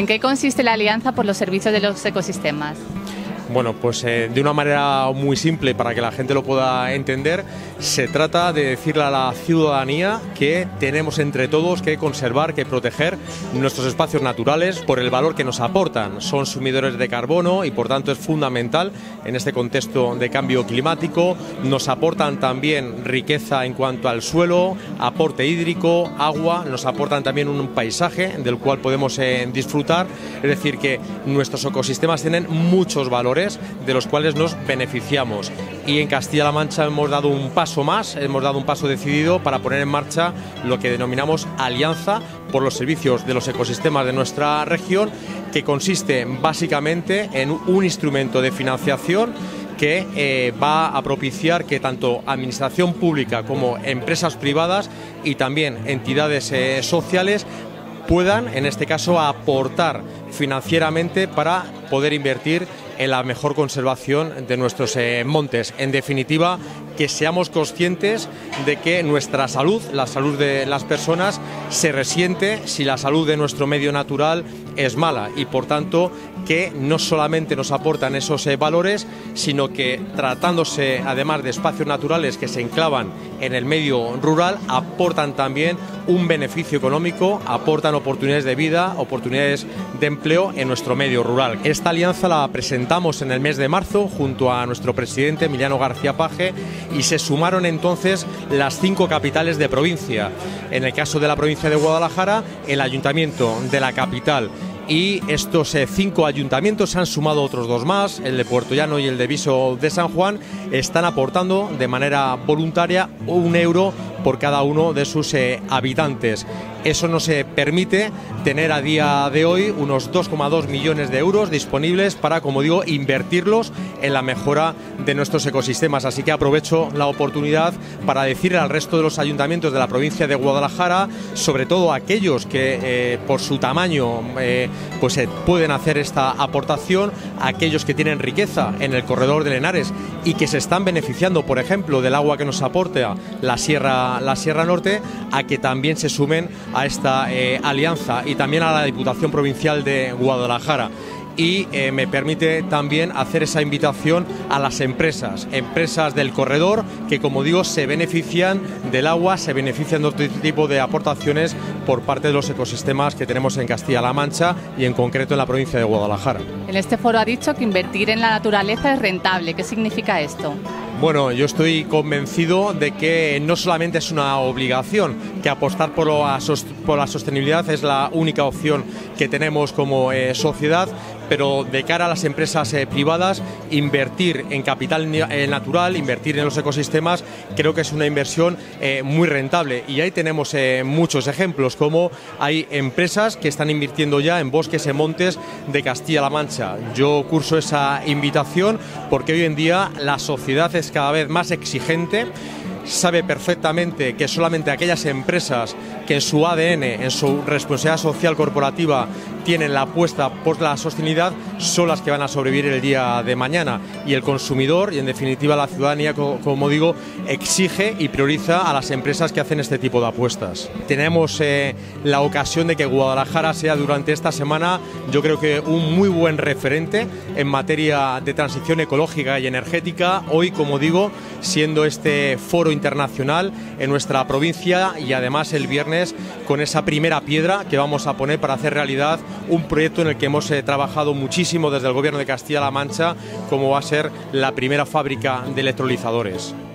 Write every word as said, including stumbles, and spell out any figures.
¿En qué consiste la Alianza por los Servicios de los Ecosistemas? Bueno, pues eh, de una manera muy simple para que la gente lo pueda entender, se trata de decirle a la ciudadanía que tenemos entre todos que conservar, que proteger nuestros espacios naturales por el valor que nos aportan. Son sumidores de carbono y por tanto es fundamental en este contexto de cambio climático. Nos aportan también riqueza en cuanto al suelo, aporte hídrico, agua, nos aportan también un paisaje del cual podemos eh, disfrutar. Es decir, que nuestros ecosistemas tienen muchos valores de los cuales nos beneficiamos, y en Castilla-La Mancha hemos dado un paso más, hemos dado un paso decidido para poner en marcha lo que denominamos Alianza por los Servicios de los Ecosistemas de nuestra región, que consiste básicamente en un instrumento de financiación que eh, va a propiciar que tanto administración pública como empresas privadas y también entidades eh, sociales puedan, en este caso, aportar financieramente para poder invertir en la mejor conservación de nuestros eh, montes. En definitiva, que seamos conscientes de que nuestra salud, la salud de las personas, se resiente si la salud de nuestro medio natural es mala, y por tanto que no solamente nos aportan esos eh, valores, sino que tratándose además de espacios naturales que se enclavan en el medio rural, aportan también un beneficio económico, aportan oportunidades de vida, oportunidades de empleo en nuestro medio rural. Esta alianza la presentamos en el mes de marzo junto a nuestro presidente Emiliano García Paje, y se sumaron entonces las cinco capitales de provincia. En el caso de la provincia de Guadalajara, el ayuntamiento de la capital. Y estos eh, cinco ayuntamientos, se han sumado otros dos más, el de Puerto Llano y el de Viso de San Juan, están aportando de manera voluntaria un euro por cada uno de sus eh, habitantes. Eso nos eh, permite tener a día de hoy unos dos coma dos millones de euros disponibles para, como digo, invertirlos en la mejora de nuestros ecosistemas. Así que aprovecho la oportunidad para decirle al resto de los ayuntamientos de la provincia de Guadalajara, sobre todo aquellos que eh, por su tamaño eh, pues eh, pueden hacer esta aportación, aquellos que tienen riqueza en el corredor del Henares y que se están beneficiando, por ejemplo, del agua que nos aporta la Sierra, la Sierra Norte, a que también se sumen a esta eh, alianza, y también a la Diputación Provincial de Guadalajara. Y eh, me permite también hacer esa invitación a las empresas, empresas del corredor que, como digo, se benefician del agua, se benefician de otro tipo de aportaciones por parte de los ecosistemas que tenemos en Castilla-La Mancha y en concreto en la provincia de Guadalajara. En este foro ha dicho que invertir en la naturaleza es rentable. ¿Qué significa esto? Bueno, yo estoy convencido de que no solamente es una obligación, que apostar por la, por la sostenibilidad es la única opción que tenemos como eh, sociedad, pero de cara a las empresas eh, privadas, invertir en capital eh, natural, invertir en los ecosistemas, creo que es una inversión eh, muy rentable. Y ahí tenemos eh, muchos ejemplos, como hay empresas que están invirtiendo ya en bosques y montes de Castilla-La Mancha. Yo curso esa invitación porque hoy en día la sociedad es cada vez más exigente. Sabe perfectamente que solamente aquellas empresas que en su A D N, en su responsabilidad social corporativa, tienen la apuesta por la sostenibilidad, son las que van a sobrevivir el día de mañana. Y el consumidor, y en definitiva la ciudadanía, como digo, exige y prioriza a las empresas que hacen este tipo de apuestas. Tenemos eh, la ocasión de que Guadalajara sea durante esta semana, yo creo que un muy buen referente en materia de transición ecológica y energética. Hoy, como digo, siendo este foro internacional en nuestra provincia, y además el viernes con esa primera piedra que vamos a poner para hacer realidad un proyecto en el que hemos eh, trabajado muchísimo desde el Gobierno de Castilla-La Mancha, como va a ser la primera fábrica de electrolizadores.